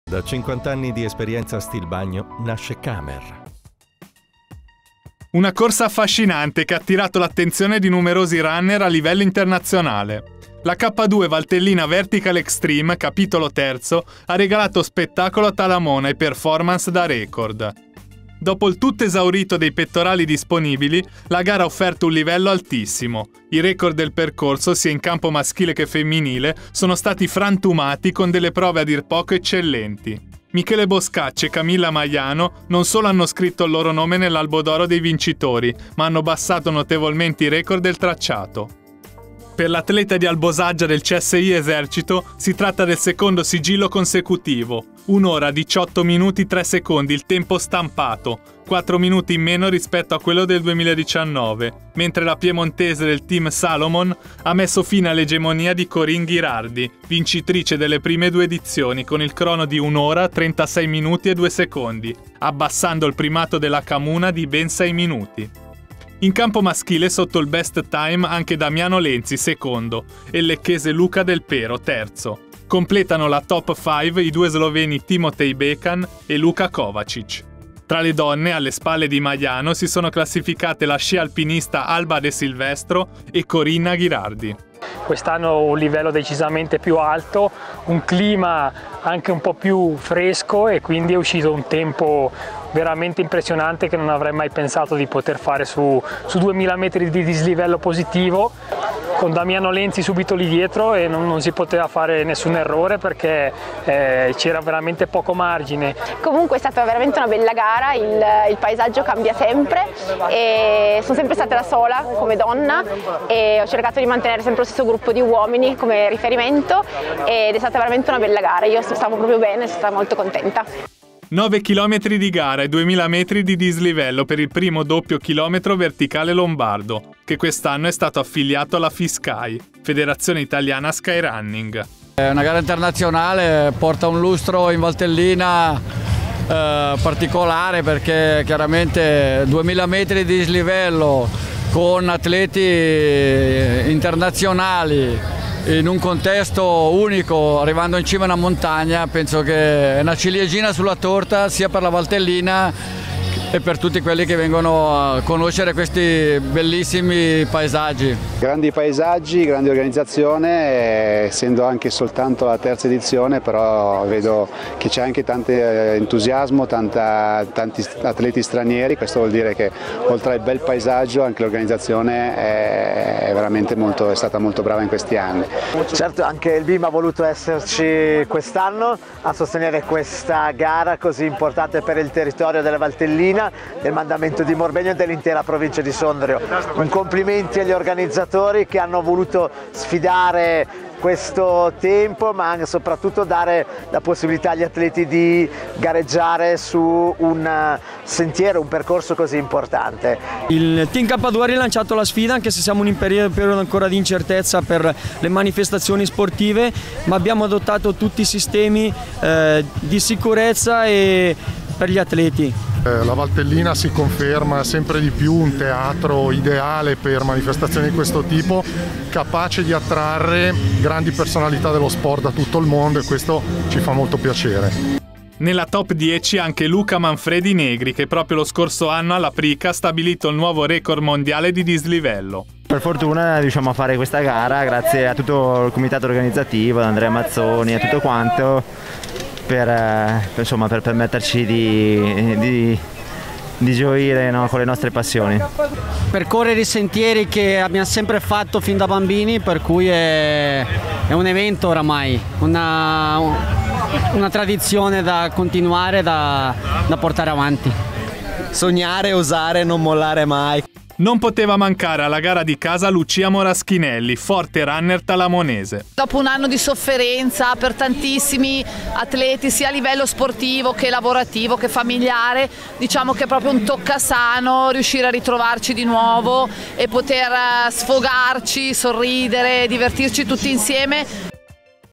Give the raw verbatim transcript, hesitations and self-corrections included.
Da cinquanta anni di esperienza a Stilbagno nasce Camer. Una corsa affascinante che ha attirato l'attenzione di numerosi runner a livello internazionale. La K due Valtellina Vertical Extreme, capitolo terzo, ha regalato spettacolo a Talamona e performance da record. Dopo il tutto esaurito dei pettorali disponibili, la gara ha offerto un livello altissimo. I record del percorso, sia in campo maschile che femminile, sono stati frantumati con delle prove a dir poco eccellenti. Michele Boscacci e Camilla Maiano non solo hanno scritto il loro nome nell'albo d'oro dei vincitori, ma hanno abbassato notevolmente i record del tracciato. Per l'atleta di Albosaggia del C S I Esercito si tratta del secondo sigillo consecutivo. un'ora diciotto minuti tre secondi il tempo stampato, quattro minuti in meno rispetto a quello del duemiladiciannove, mentre la piemontese del team Salomon ha messo fine all'egemonia di Corinne Ghirardi, vincitrice delle prime due edizioni con il crono di un'ora trentasei minuti e due secondi, abbassando il primato della Camuna di ben sei minuti. In campo maschile sotto il best time anche Damiano Lenzi, secondo, e il lecchese Luca Del Pero, terzo. Completano la top cinque i due sloveni Timotej Bekan e Luka Kovacic. Tra le donne, alle spalle di Maiano, si sono classificate la sci alpinista Alba De Silvestro e Corinna Ghirardi. Quest'anno un livello decisamente più alto, un clima anche un po' più fresco e quindi è uscito un tempo veramente impressionante che non avrei mai pensato di poter fare su, su duemila metri di dislivello positivo, con Damiano Lenzi subito lì dietro e non, non si poteva fare nessun errore perché eh, c'era veramente poco margine. Comunque è stata veramente una bella gara, il, il paesaggio cambia sempre e sono sempre stata da sola come donna e ho cercato di mantenere sempre lo stesso gruppo di uomini come riferimento ed è stata veramente una bella gara, io stavo proprio bene, sono stata molto contenta. nove chilometri di gara e duemila metri di dislivello per il primo doppio chilometro verticale lombardo, che quest'anno è stato affiliato alla FISCAI, Federazione Italiana Skyrunning. È una gara internazionale, porta un lustro in Valtellina eh, particolare perché chiaramente duemila metri di dislivello con atleti internazionali in un contesto unico, arrivando in cima a una montagna, penso che è una ciliegina sulla torta sia per la Valtellina e per tutti quelli che vengono a conoscere questi bellissimi paesaggi. Grandi paesaggi, grande organizzazione, essendo anche soltanto la terza edizione, però vedo che c'è anche tanto entusiasmo, tanta, tanti atleti stranieri, questo vuol dire che oltre al bel paesaggio anche l'organizzazione è, veramente molto, è stata molto brava in questi anni. Certo, anche il B I M ha voluto esserci quest'anno a sostenere questa gara così importante per il territorio della Valtellina, del mandamento di Morbegno e dell'intera provincia di Sondrio. Un complimenti agli organizzatori che hanno voluto sfidare questo tempo, ma anche soprattutto dare la possibilità agli atleti di gareggiare su un sentiero, un percorso così importante. Il Team K due ha rilanciato la sfida anche se siamo in un periodo ancora di incertezza per le manifestazioni sportive, ma abbiamo adottato tutti i sistemi eh, di sicurezza e per gli atleti. La Valtellina si conferma sempre di più un teatro ideale per manifestazioni di questo tipo, capace di attrarre grandi personalità dello sport da tutto il mondo e questo ci fa molto piacere. Nella top dieci anche Luca Manfredi Negri, che proprio lo scorso anno alla Prica ha stabilito il nuovo record mondiale di dislivello. Per fortuna riusciamo a fare questa gara grazie a tutto il comitato organizzativo, ad Andrea Mazzoni e a tutto quanto, per, per, insomma, per permetterci di, di, di gioire, no, con le nostre passioni. Percorrere i sentieri che abbiamo sempre fatto fin da bambini, per cui è, è un evento oramai, una, una tradizione da continuare, da, da portare avanti. Sognare, osare, non mollare mai. Non poteva mancare alla gara di casa Lucia Moraschinelli, forte runner talamonese. Dopo un anno di sofferenza per tantissimi atleti, sia a livello sportivo che lavorativo che familiare, diciamo che è proprio un toccasano riuscire a ritrovarci di nuovo e poter sfogarci, sorridere, divertirci tutti insieme